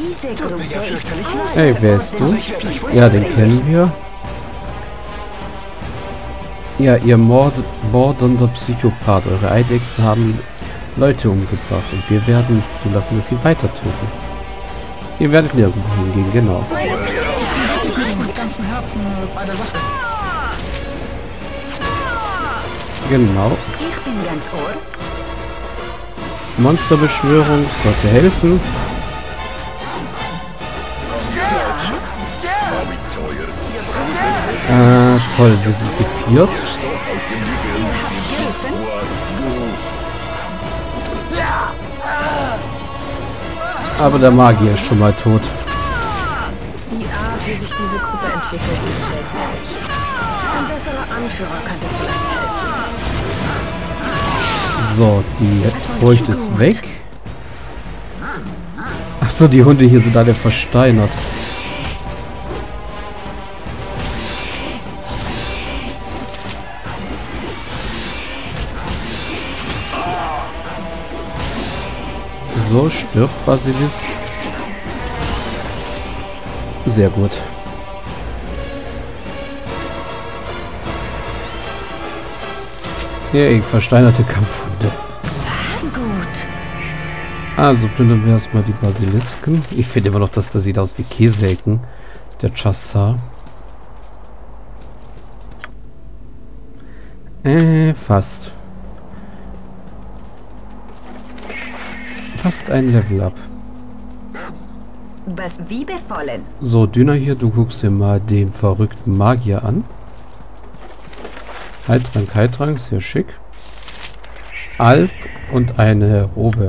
Diese Gruppe ist Hey, wer ist du? Ja, den kennen wir. Ja, ihr mordender Psychopath. Eure Eidechsen haben Leute umgebracht und wir werden nicht zulassen, dass sie weiter töten. Ihr werdet nirgendwo hingehen, genau. Ich bin mit ganzem Herzen bei der Sache. Genau. Ich bin ganz ohr. Monsterbeschwörung sollte helfen. Toll, wir sind geviert. Aber der Magier ist schon mal tot. Die Art, wie sich diese Gruppe entwickelt, gefällt mir nicht. Ein besserer Anführer könnte vielleicht helfen. So, die Furcht ist weg. Achso, die Hunde hier sind alle versteinert. So, stirbt Basilisk. Sehr gut. Ja, versteinerte Kampfhunde. Gut. Also plündern wir erstmal die Basilisken. Ich finde immer noch, dass das sieht aus wie Käseecken. Der Chassar. Fast. Fast ein Level up. Was wie befohlen. So, Dünner hier, du guckst dir mal den verrückten Magier an. Heiltrank, sehr schick. Alp und eine Robe.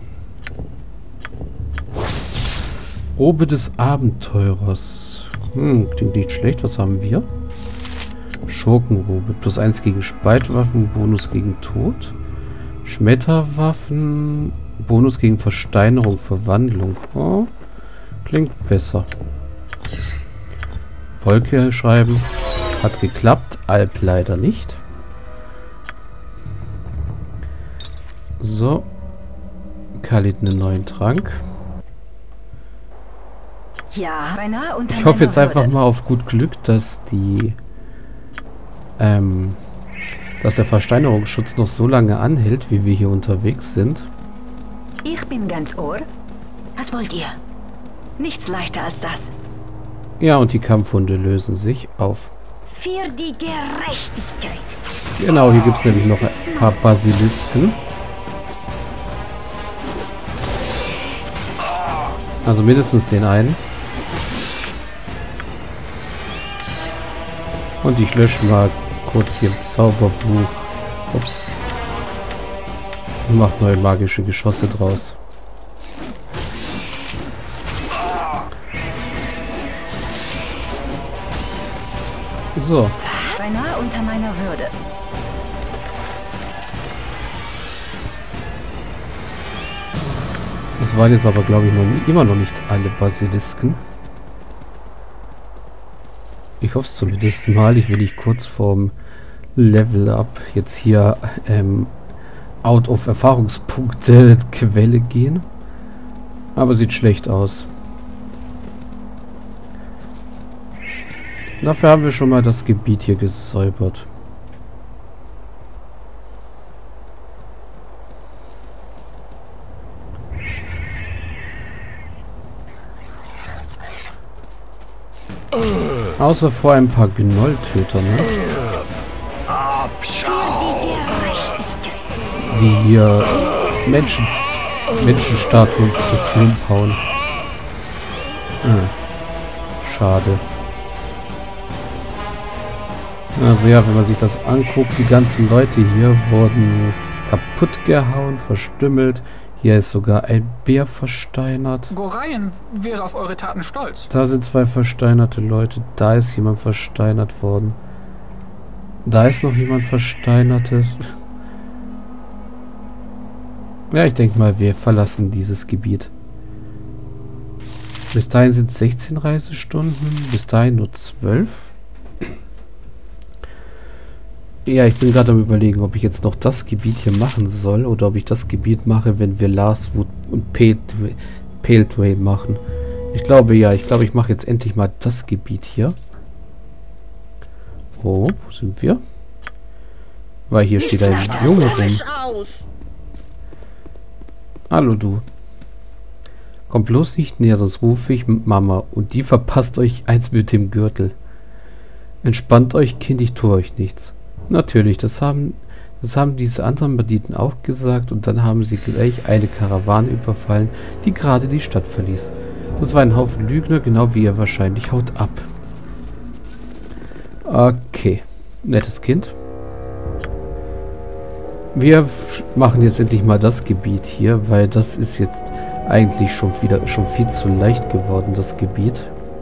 Robe des Abenteurers. Klingt nicht schlecht. Was haben wir? Schurkenrobe. +1 gegen Spaltwaffen, Bonus gegen Tod. Schmetterwaffen, Bonus gegen Versteinerung, Verwandlung. Oh, klingt besser. Wolke schreiben. Hat geklappt. Alp leider nicht. So. Khalid einen neuen Trank. Ja, beinahe unter Ich hoffe jetzt meiner einfach Würde. mal auf gut Glück, dass die dass der Versteinerungsschutz noch so lange anhält, wie wir hier unterwegs sind. Ich bin ganz ohr. Was wollt ihr? Nichts leichter als das. Ja, und die Kampfhunde lösen sich auf. Für die Gerechtigkeit. Genau, hier gibt es nämlich noch ein paar Basilisken. Also mindestens den einen. Und ich lösche mal kurz hier im Zauberbuch. Ups. Und mache neue magische Geschosse draus. So. Beinahe unter meiner Würde. Das waren jetzt aber, glaube ich, immer noch nicht alle Basilisken. Ich hoffe es zumindest mal. Ich will nicht kurz vorm Level Up jetzt hier out of Erfahrungspunkte Quelle gehen. Aber sieht schlecht aus. Dafür haben wir schon mal das Gebiet hier gesäubert. Außer vor ein paar Gnolltöter, ne? Die hier Menschenstatuen zu Klump hauen. Schade. Also ja, wenn man sich das anguckt, die ganzen Leute hier wurden kaputt gehauen, verstümmelt. Hier ist sogar ein Bär versteinert. Gorayen wäre auf eure Taten stolz. Da sind 2 versteinerte Leute. Da ist jemand versteinert worden. Da ist noch jemand Versteinertes. Ja, ich denke mal, wir verlassen dieses Gebiet. Bis dahin sind es 16 Reisestunden. Bis dahin nur 12. Ja, ich bin gerade am Überlegen, ob ich jetzt noch das Gebiet hier machen soll oder ob ich das Gebiet mache, wenn wir Last Wood und Peltway machen. Ich glaube, ja. Ich glaube, ich mache jetzt endlich mal das Gebiet hier. Oh, wo sind wir? Weil hier steht ein Junge rum. Hallo, du. Kommt bloß nicht näher, sonst rufe ich Mama. Und die verpasst euch eins mit dem Gürtel. Entspannt euch, Kind, ich tue euch nichts. Natürlich, das haben diese anderen Banditen auch gesagt. Und dann haben sie gleich eine Karawane überfallen, die gerade die Stadt verließ. Das war ein Haufen Lügner, genau wie ihr wahrscheinlich. Haut ab. Okay. Nettes Kind. Wir machen jetzt endlich mal das Gebiet hier, weil das ist jetzt eigentlich schon viel zu leicht geworden, das Gebiet.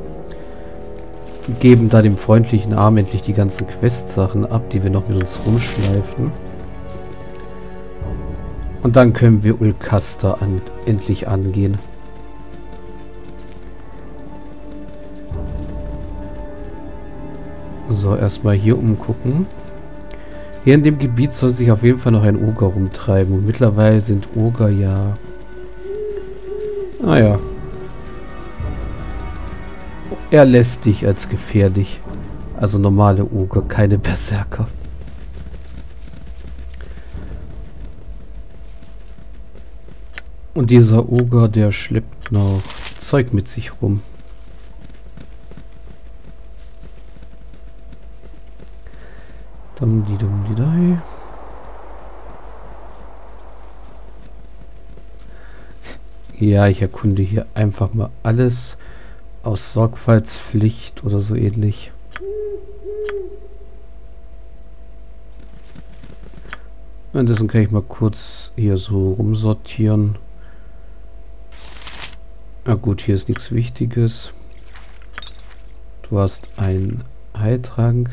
Geben da dem freundlichen Arm endlich die ganzen Quest-Sachen ab, die wir noch mit uns rumschleifen. Und dann können wir Ulcaster endlich angehen. So, erstmal hier umgucken. Hier in dem Gebiet soll sich auf jeden Fall noch ein Oger rumtreiben. Und mittlerweile sind Oger ja... Naja. Eher lästig als gefährlich. Also normale Oger, keine Berserker. Und dieser Oger, der schleppt noch Zeug mit sich rum. Dum-di-dum-di-dai. Ja, ich erkunde hier einfach mal alles aus Sorgfaltspflicht oder so ähnlich. Währenddessen kann ich mal kurz hier so rumsortieren. Na gut, hier ist nichts Wichtiges. Du hast einen Heiltrank.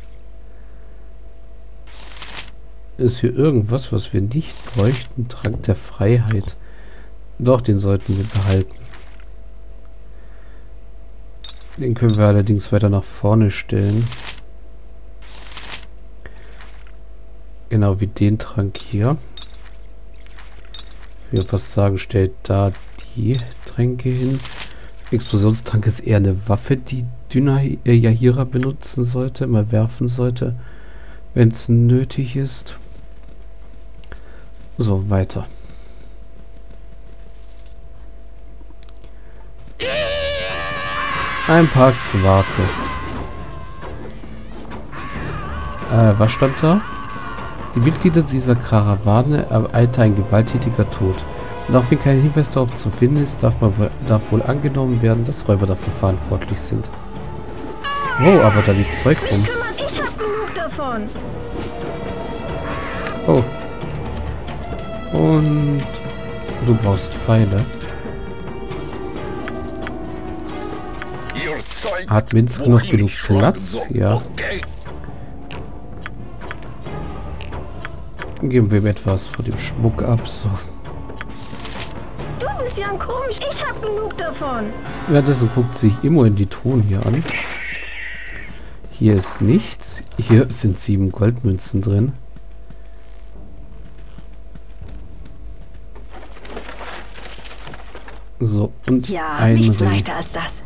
Ist hier irgendwas, was wir nicht bräuchten? Trank der Freiheit. Doch, den sollten wir behalten. Den können wir allerdings weiter nach vorne stellen. Genau wie den Trank hier. Ich würde fast sagen, stellt da die Tränke hin. Explosionstrank ist eher eine Waffe, die Yahira benutzen sollte, mal werfen sollte, wenn es nötig ist. So, weiter. Ein Park zu Warte. Was stand da? Die Mitglieder dieser Karawane ereilte ein gewalttätiger Tod. Und auch wenn kein Hinweis darauf zu finden ist, darf wohl angenommen werden, dass Räuber dafür verantwortlich sind. Oh, aber da liegt Zeug rum. Ich hab genug davon. Oh. Und du brauchst Pfeile. Hat Minsk noch genug Platz? Ja. Geben wir ihm etwas von dem Schmuck ab. So. Du bist ja komisch. Ich hab genug davon. Währenddessen guckt sich Immo in die Truhen hier an. Hier ist nichts. Hier sind 7 Goldmünzen drin. So, und ja, ein nichts Ring. leichter als das.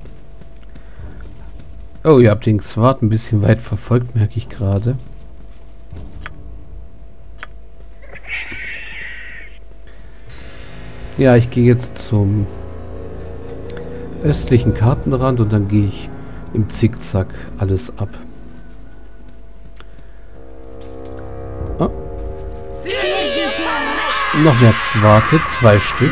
Oh, ihr habt den Swart ein bisschen weit verfolgt, merke ich gerade. Ja, ich gehe jetzt zum östlichen Kartenrand und dann gehe ich im Zickzack alles ab. Oh. Noch mehr Zwarte, 2 Stück.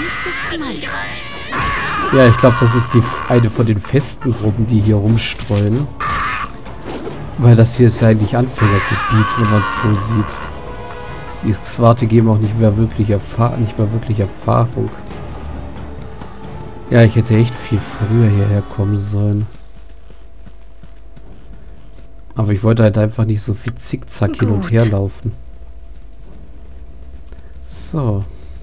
Ja, ich glaube, das ist eine von den festen Gruppen, die hier rumstreuen. Weil das hier ist ja eigentlich Anfängergebiet, wenn man es so sieht. Die Swarte geben auch nicht mehr wirklich Erfahrung. Ja, ich hätte echt viel früher hierher kommen sollen. Aber ich wollte halt einfach nicht so viel Zickzack hin und her laufen. So.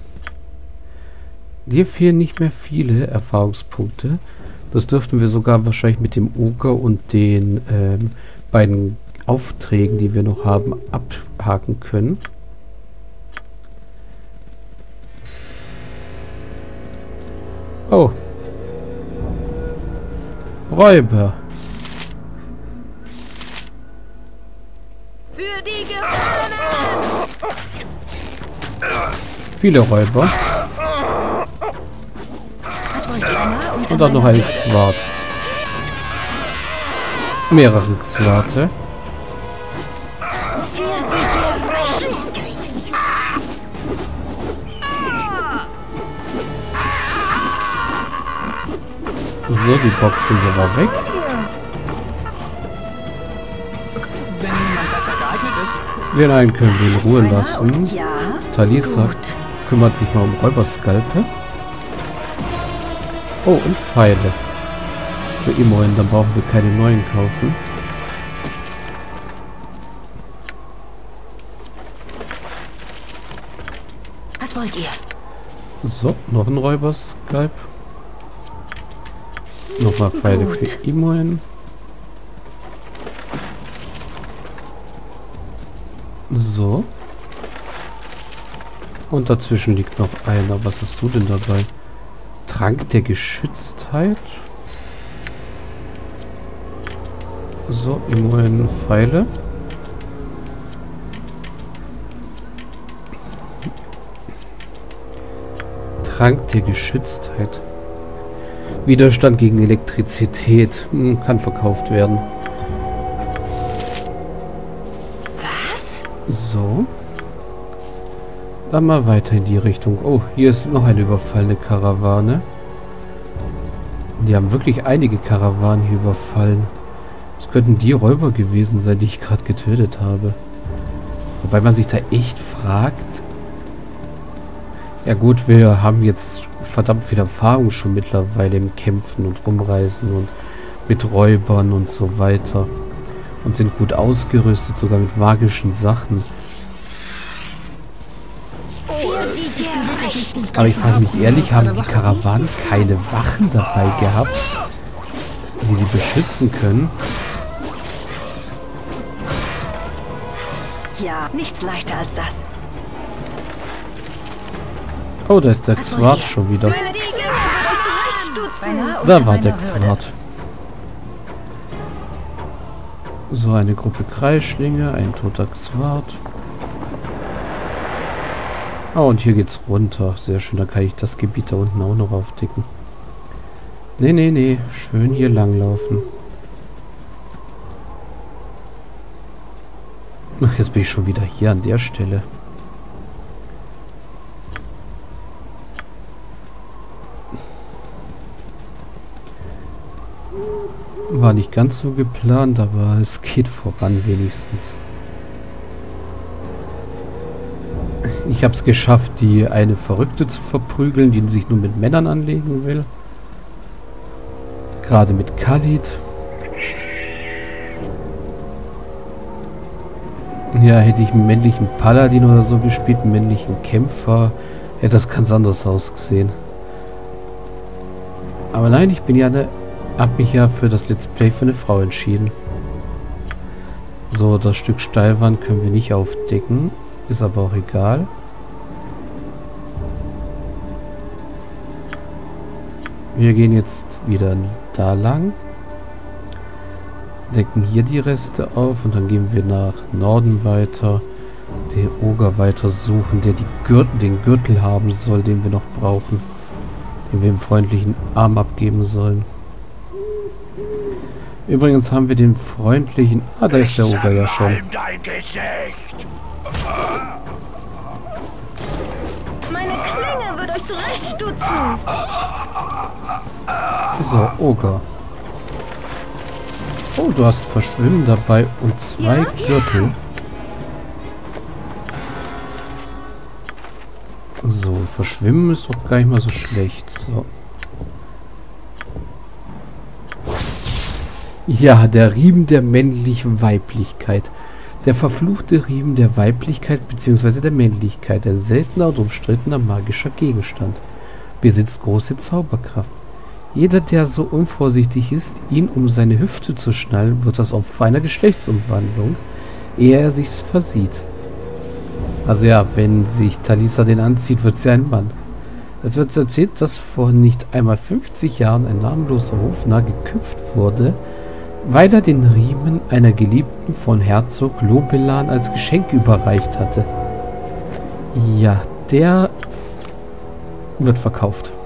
Dir fehlen nicht mehr viele Erfahrungspunkte. Das dürften wir sogar wahrscheinlich mit dem Oger und den beiden Aufträgen, die wir noch haben, abhaken können. Oh. Räuber. Für die Gefallenen! Viele Räuber. Was wollt ihr? Und dann noch ein Xwart. Mehrere Xwarte. Für die Gerechtigkeit! So, die Box sind wir mal weg. Wenn niemand besser geeignet ist. Den einen können wir in Ruhe lassen. Ja, Talisa gut. kümmert sich mal um Räuberskalpe. Oh, und Pfeile. Für immerhin, dann brauchen wir keine neuen kaufen. Was wollt ihr? So, noch ein Räuberskalp. Nochmal Pfeile Gut. für Imoen. So. Und dazwischen liegt noch einer. Was hast du denn dabei? Trank der Geschütztheit. So, Imoen Pfeile. Trank der Geschütztheit. Widerstand gegen Elektrizität. Kann verkauft werden. Was? So. Dann mal weiter in die Richtung. Oh, hier ist noch eine überfallene Karawane. Die haben wirklich einige Karawanen hier überfallen. Das könnten die Räuber gewesen sein, die ich gerade getötet habe. Wobei man sich da echt fragt. Ja gut, wir haben jetzt verdammt viel Erfahrung schon mittlerweile im Kämpfen und Rumreisen und mit Räubern und so weiter. Und sind gut ausgerüstet, sogar mit magischen Sachen. Für die Gerechtigkeit! Aber ich frage mich ehrlich, haben die Karawanen keine Wachen dabei gehabt, die sie beschützen können? Ja, nichts leichter als das. Oh, da ist der Was wollt Xwart ihr? schon wieder. Für die Gerechtigkeit euch zurechtstutzen! Da war der Xwart. So, eine Gruppe Kreisschlinge, ein toter Xwart. Oh, und hier geht's runter. Sehr schön, da kann ich das Gebiet da unten auch noch aufdecken. Nee, nee, nee. Schön hier langlaufen. Ach, jetzt bin ich schon wieder hier an der Stelle. War nicht ganz so geplant, aber es geht voran wenigstens. Ich habe es geschafft, die eine Verrückte zu verprügeln, die sich nur mit Männern anlegen will. Gerade mit Khalid. Ja, hätte ich einen männlichen Paladin oder so gespielt, einen männlichen Kämpfer, hätte das ganz anders ausgesehen. Aber nein, ich bin ja hab mich ja für das Let's Play für eine Frau entschieden. So, das Stück Steilwand können wir nicht aufdecken. Ist aber auch egal. Wir gehen jetzt wieder da lang. Decken hier die Reste auf und dann gehen wir nach Norden weiter. Den Oger weiter suchen, der den Gürtel haben soll, den wir noch brauchen. Den wir im freundlichen Arm abgeben sollen. Übrigens haben wir den freundlichen... Ah, da ist der Oger ja schon. Meine Klinge wird euch zurechtstutzen! So, Oger. Oh, du hast Verschwimmen dabei und 2 Gürtel. So, Verschwimmen ist doch gar nicht mal so schlecht. So. Ja, der Riemen der männlichen Weiblichkeit. Der verfluchte Riemen der Weiblichkeit bzw. der Männlichkeit. Ein seltener und umstrittener magischer Gegenstand. Besitzt große Zauberkraft. Jeder, der so unvorsichtig ist, ihn um seine Hüfte zu schnallen, wird das Opfer einer Geschlechtsumwandlung, ehe er sich's versieht. Also ja, wenn sich Talisa den anzieht, wird sie ein Mann. Es wird erzählt, dass vor nicht einmal 50 Jahren ein namenloser Hofnarr geköpft wurde, weil er den Riemen einer Geliebten von Herzog Lobelan als Geschenk überreicht hatte. Ja, der wird verkauft.